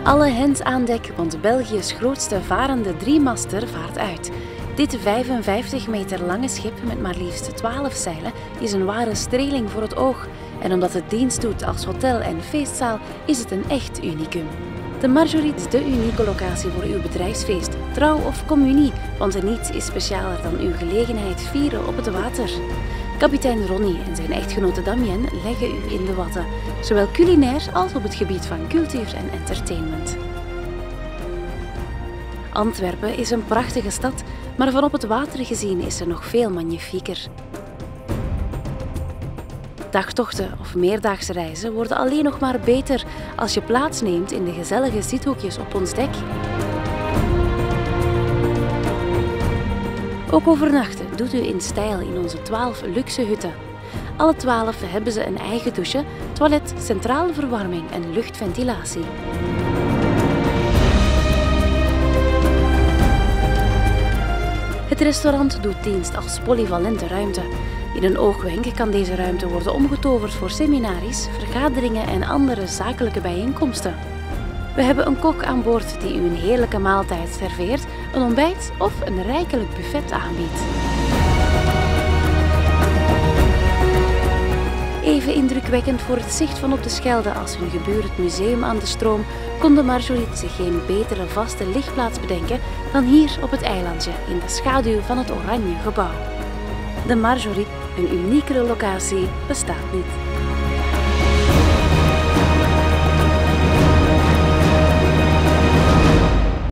Alle hens aan dek, want België's grootste varende driemaster vaart uit. Dit 55 meter lange schip met maar liefst 12 zeilen is een ware streling voor het oog. En omdat het dienst doet als hotel en feestzaal, is het een echt unicum. De Marjoriet is de unieke locatie voor uw bedrijfsfeest, trouw of communie, want niets is specialer dan uw gelegenheid vieren op het water. Kapitein Ronnie en zijn echtgenote Damien leggen u in de watten, zowel culinair als op het gebied van cultuur en entertainment. Antwerpen is een prachtige stad, maar van op het water gezien is er nog veel magnifieker. Dagtochten of meerdaagse reizen worden alleen nog maar beter als je plaatsneemt in de gezellige zithoekjes op ons dek. Ook overnachten doet u in stijl in onze 12 luxe hutten. Alle 12 hebben ze een eigen douche, toilet, centrale verwarming en luchtventilatie. Het restaurant doet dienst als polyvalente ruimte. In een oogwenk kan deze ruimte worden omgetoverd voor seminaries, vergaderingen en andere zakelijke bijeenkomsten. We hebben een kok aan boord die u een heerlijke maaltijd serveert, een ontbijt of een rijkelijk buffet aanbiedt. Even indrukwekkend voor het zicht van op de Schelde als hun geburend museum aan de stroom, kon de Marjoriet zich geen betere vaste ligplaats bedenken dan hier op het eilandje in de schaduw van het Oranje Gebouw. De Marjoriet, een uniekere locatie, bestaat niet.